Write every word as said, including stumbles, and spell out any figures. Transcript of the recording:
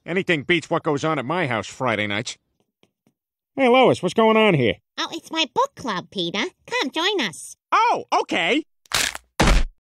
Anything beats what goes on at my house Friday nights. Hey, Lois, what's going on here? Oh, it's my book club, Peter. Come, join us. Oh, okay.